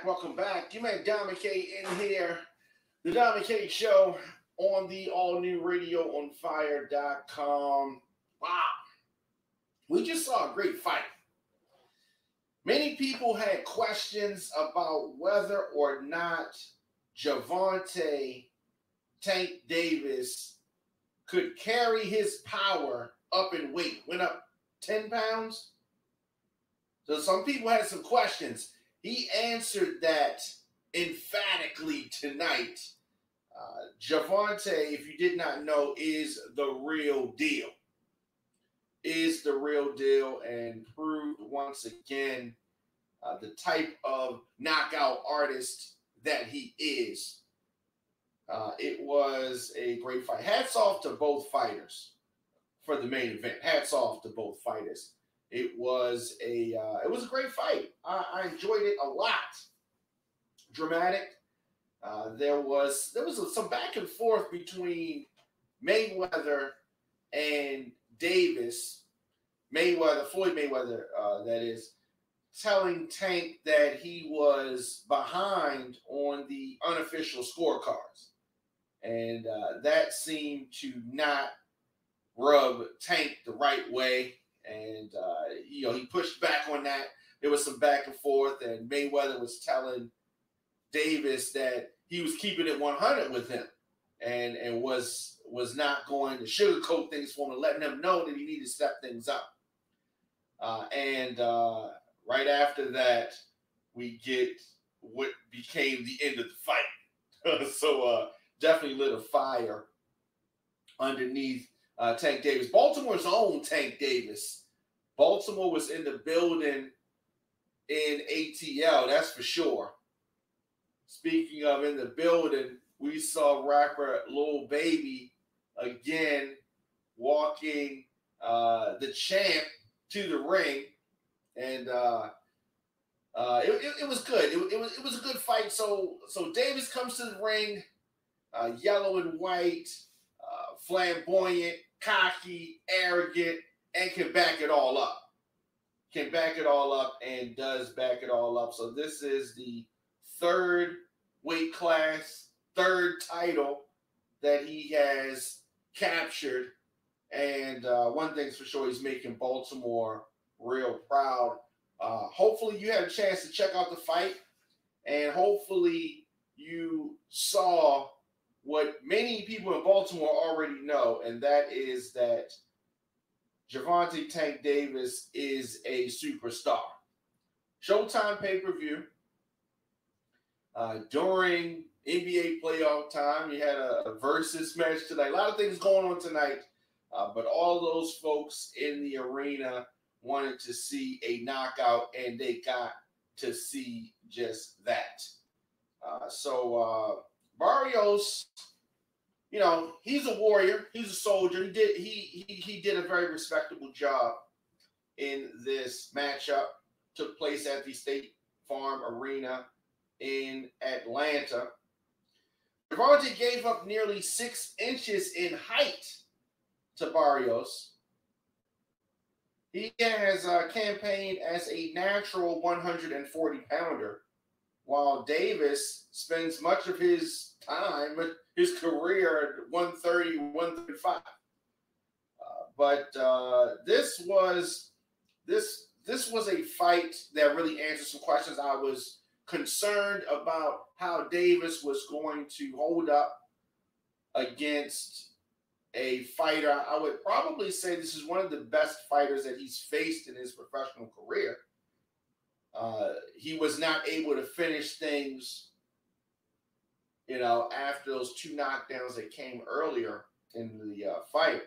Welcome back. You man Dominic K in here. The Dominic K Show on the all-new radioonfire.com. Wow. We just saw a great fight. Many people had questions about whether or not Gervonta Tank Davis could carry his power up in weight. Went up 10 pounds. So some people had some questions. He answered that emphatically tonight. Gervonta, if you did not know, is the real deal. Is the real deal and proved once again the type of knockout artist that he is. It was a great fight. Hats off to both fighters for the main event. Hats off to both fighters. It was a great fight. I enjoyed it a lot. Dramatic. There was some back and forth between Mayweather and Davis. Floyd Mayweather, that is, telling Tank that he was behind on the unofficial scorecards, and that seemed to not rub Tank the right way. And, he pushed back on that. There was some back and forth, and Mayweather was telling Davis that he was keeping it 100 with him and was not going to sugarcoat things for him and letting him know that he needed to step things up. Right after that, we get what became the end of the fight. So definitely lit a fire underneath Tank Davis. Baltimore's own Tank Davis. Baltimore was in the building in ATL, that's for sure. Speaking of in the building, we saw rapper Lil Baby again walking the champ to the ring, and it was good. It was a good fight. So Davis comes to the ring, yellow and white, flamboyant, cocky, arrogant, and can back it all up. And does back it all up. So this is the third weight class, third title that he has captured. And one thing's for sure, he's making Baltimore real proud. Hopefully you had a chance to check out the fight, and hopefully you saw what many people in Baltimore already know, and that is that Gervonta Tank Davis is a superstar. Showtime pay-per-view. During NBA playoff time, you had a versus match tonight. A lot of things going on tonight, but all those folks in the arena wanted to see a knockout, and they got to see just that. Barrios, he's a warrior. He's a soldier. He did a very respectable job in this matchup. Took place at the State Farm Arena in Atlanta. Gervonta gave up nearly 6 inches in height to Barrios. He has campaigned as a natural 140-pounder, while Davis spends much of his time, his career at 130, 135. But this was a fight that really answered some questions. I was concerned about how Davis was going to hold up against a fighter. I would probably say this is one of the best fighters that he's faced in his professional career. He was not able to finish things, after those 2 knockdowns that came earlier in the fight.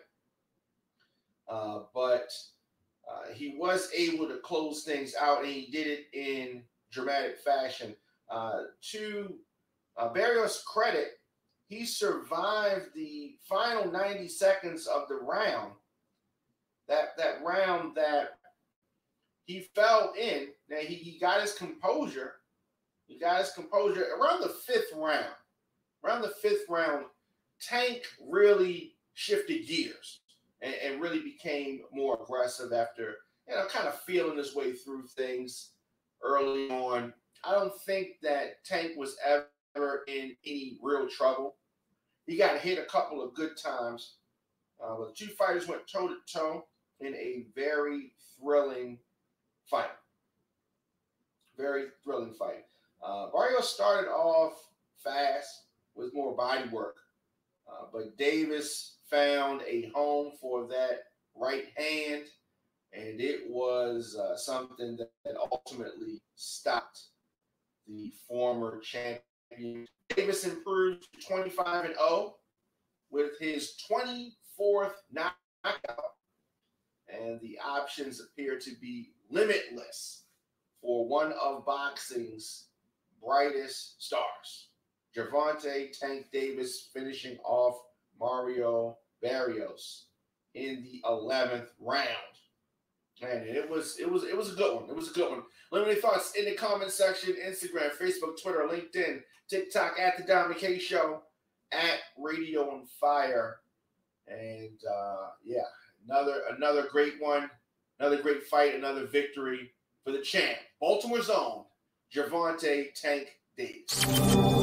But he was able to close things out, and he did it in dramatic fashion. To Barrios' credit, he survived the final 90 seconds of the round. That round that he fell in. Now he got his composure. Around the 5th round. Around the 5th round, Tank really shifted gears and really became more aggressive after, kind of feeling his way through things early on. I don't think that Tank was ever in any real trouble. He got hit a couple of good times, but the two fighters went toe to toe in a very thrilling fight. Very thrilling fight. Barrios started off fast with more body work, but Davis found a home for that right hand, and it was something that ultimately stopped the former champion. Davis improved to 25-0 with his 24th knockout, and the options appear to be limitless for one of boxing's brightest stars. Gervonta Tank Davis finishing off Mario Barrios in the 11th round. And it was a good one. It was a good one. Let me know your thoughts in the comment section. Instagram, Facebook, Twitter, LinkedIn, TikTok at the Dominic K Show, at Radio on Fire. And yeah, another great one, another great fight, another victory for the champ. Baltimore's own Gervonta Tank Davis.